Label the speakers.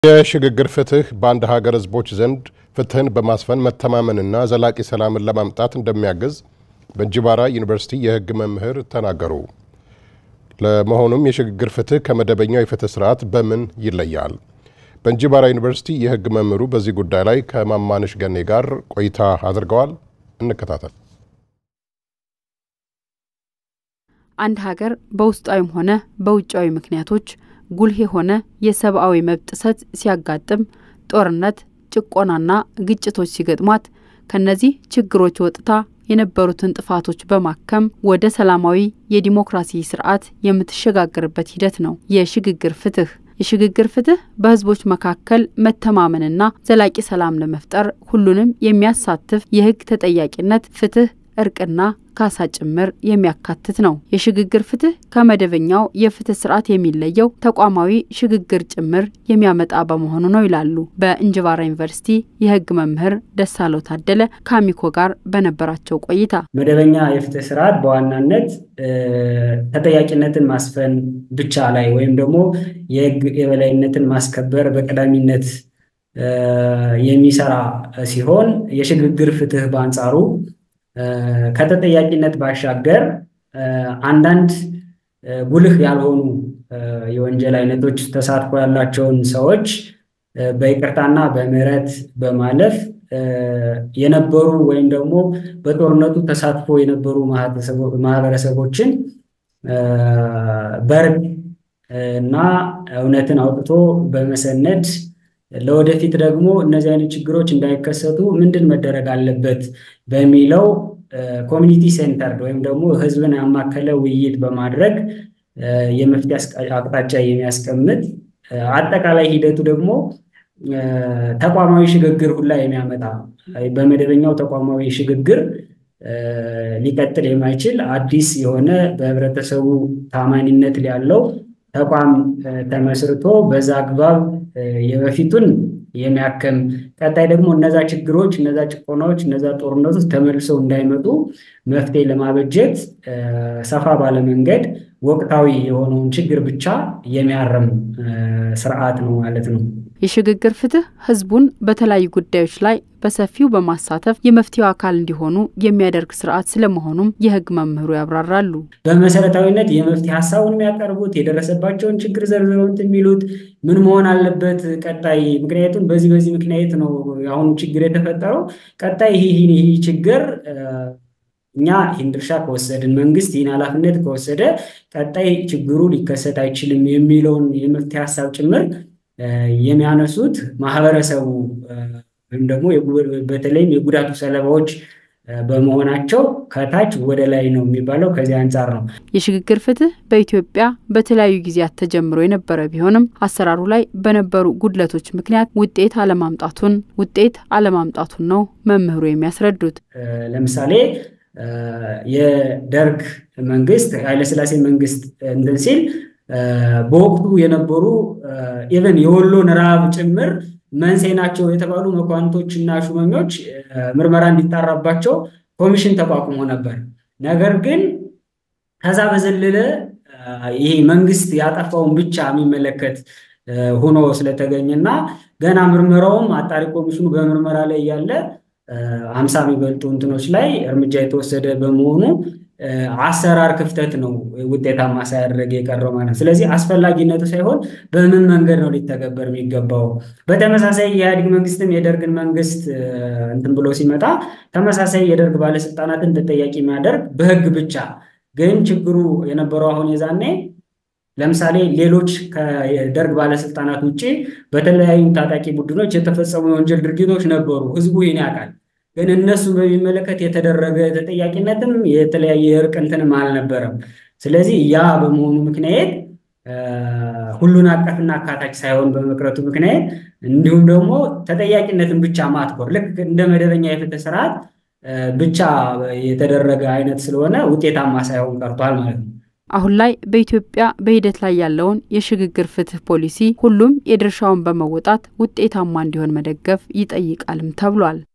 Speaker 1: የሽግግር ፍትህ በአንድ ሀገር ህዝቦች ዘንድ ፍትህን በማስፈን መተማመንና ዘላቂ ሰላምን ለማምጣት እንደሚያግዝ በእንጂባራ ዩኒቨርሲቲ የህግ መምህር ተናገሩ። ለመሆኑም የሽግግር ፍትህ ከመደበኛው የፍትህ ስርዓት በምን ይለያል? በእንጂባራ ዩኒቨርሲቲ የህግ መምህሩ በዚህ ጉዳይ ላይ ከማማነሽ ገኔ ጋር ቆይታ አድርገዋል። እንከታተል።
Speaker 2: አንድ ሀገር በውስጣዊም ሆነ በውጫዊ ምክንያቶች ጉልህ የሆነ የሰብአዊ መብት ጥሰት ሲያጋጥም ጦርነት፣ ጭቆናና ግጭቶች ሲገጥሟት ከነዚህ ችግሮች ወጥታ የነበሩትን ጥፋቶች በማከም ወደ ሰላማዊ የዲሞክራሲ ስርዓት የምትሸጋገርበት ሂደት ነው የሽግግር ፍትህ። የሽግግር ፍትህ በህዝቦች መካከል መተማመንና ዘላቂ ሰላም ለመፍጠር ሁሉንም የሚያሳትፍ የህግ ተጠያቂነት፣ ፍትህ፣ እርቅና ካሳ ጭምር የሚያካትት ነው። የሽግግር ፍትህ ከመደበኛው የፍትህ ስርዓት የሚለየው ተቋማዊ ሽግግር ጭምር የሚያመጣ በመሆኑ ነው ይላሉ በእንጂባራ ዩኒቨርሲቲ የህግ መምህር ደሳለው ታደለ ከአሚኮ ጋር በነበራቸው ቆይታ።
Speaker 3: መደበኛ የፍትህ ስርዓት በዋናነት ተጠያቂነትን ማስፈን ብቻ ላይ ወይም ደግሞ የህግ የበላይነትን ማስከበር በቀዳሚነት የሚሰራ ሲሆን የሽግግር ፍትህ በአንጻሩ ከተጠያቂነት ባሻገር አንዳንድ ጉልህ ያልሆኑ የወንጀል አይነቶች ተሳትፎ ያላቸውን ሰዎች በይቅርታና በምህረት በማለፍ የነበሩ ወይም ደግሞ በጦርነቱ ተሳትፎ የነበሩ ማህበረሰቦችን በርቅ እና እውነትን አውጥቶ በመሰነድ ለወደፊት ደግሞ እነዚህ አይነት ችግሮች እንዳይከሰቱ ምንድን መደረግ አለበት በሚለው ኮሚኒቲ ሴንተርድ ወይም ደግሞ ህዝብን ያማከለ ውይይት በማድረግ የመፍትሄ አቅጣጫ የሚያስቀምጥ አጠቃላይ ሂደቱ ደግሞ ተቋማዊ ሽግግር ሁላ የሚያመጣ በመደበኛው ተቋማዊ ሽግግር ሊቀጥል የማይችል አዲስ የሆነ በህብረተሰቡ ታማኝነት ያለው ተቋም ተመስርቶ በዛ አግባብ የበፊቱን የሚያከም ቀጣይ ደግሞ እነዛ ችግሮች፣ እነዛ ጭቆናዎች፣ እነዛ ጦርነቶች ተመልሰው እንዳይመጡ መፍትሄ ለማበጀት ሰፋ ባለ መንገድ ወቅታዊ የሆነውን ችግር ብቻ የሚያርም ስርዓት ነው ማለት ነው።
Speaker 2: የሽግግር ፍትህ ህዝቡን በተለያዩ ጉዳዮች ላይ በሰፊው በማሳተፍ የመፍትሄው አካል እንዲሆኑ የሚያደርግ ስርዓት ስለመሆኑም የህግ መምህሩ ያብራራሉ።
Speaker 3: በመሰረታዊነት የመፍትሄ ሀሳቡን የሚያቀርቡት የደረሰባቸውን ችግር ዘርዝረው የሚሉት ምን መሆን አለበት ቀጣይ፣ ምክንያቱም በዚህ ምክንያት ነው አሁን ችግር የተፈጠረው፣ ቀጣይ ይሄ ችግር እኛ ይህን ድርሻ ከወሰድን፣ መንግስት ይህን ኃላፊነት ከወሰደ ቀጣይ ችግሩ ሊከሰት አይችልም የሚለውን የመፍትሄ ሀሳብ ጭምር የሚያነሱት ማህበረሰቡ ወይም ደግሞ በተለይም የጉዳቱ ሰለባዎች በመሆናቸው ከታች ወደ ላይ ነው የሚባለው ከዚህ አንፃር ነው።
Speaker 2: የሽግግር ፍትህ በኢትዮጵያ በተለያዩ ጊዜያት ተጀምሮ የነበረ ቢሆንም አሰራሩ ላይ በነበሩ ጉድለቶች ምክንያት ውጤት አለማምጣቱን ነው መምህሩ የሚያስረዱት።
Speaker 3: ለምሳሌ የደርግ መንግስት ኃይለሥላሴ መንግስት እንትን ሲል በወቅቱ የነበሩ ኢቨን የወሎን ረሃብ ጭምር መንስኤ ናቸው የተባሉ መኳንቶችና ሹመኞች ምርመራ እንዲጣራባቸው ኮሚሽን ተቋቁሞ ነበር። ነገር ግን ከዛ በዘለለ ይሄ መንግስት ያጠፋውን ብቻ የሚመለከት ሆኖ ስለተገኘና ገና ምርመራውም አጣሪ ኮሚሽኑ በምርመራ ላይ ያለ 50 የሚበልጡ እንትኖች ላይ እርምጃ የተወሰደ በመሆኑ አሰራር ክፍተት ነው ውጤታማ ሳያደርግ የቀረው ማለት ነው። ስለዚህ አስፈላጊነቱ ሳይሆን በምን መንገድ ነው ሊተገበር የሚገባው። በተመሳሳይ የኢህአዴግ መንግስትም የደርግን መንግስት እንትን ብሎ ሲመጣ ተመሳሳይ የደርግ ባለስልጣናትን ተጠያቂ የሚያደርግ በህግ ብቻ ግን ችግሩ የነበረው አሁን የዛኔ ለምሳሌ ሌሎች ከደርግ ባለስልጣናት ውጪ በተለያዩ ታጣቂ ቡድኖች የተፈጸሙ የወንጀል ድርጊቶች ነበሩ። ህዝቡ ይህን ያውቃል። ግን እነሱን በሚመለከት የተደረገ ተጠያቂነትም የተለያየ እርቅ እንትንም አልነበረም። ስለዚህ ያ በመሆኑ ምክንያት ሁሉን አቀፍና አካታች ሳይሆን በመቅረቱ ምክንያት እንዲሁም ደግሞ ተጠያቂነትን ብቻ ማትኮር ልክ እንደ መደበኛ የፍትህ ስርዓት ብቻ የተደረገ አይነት ስለሆነ ውጤታማ ሳይሆን ቀርቷል ማለት ነው።
Speaker 2: አሁን ላይ በኢትዮጵያ በሂደት ላይ ያለውን የሽግግር ፍትህ ፖሊሲ ሁሉም የድርሻውን በመወጣት ውጤታማ እንዲሆን መደገፍ ይጠይቃልም ተብሏል።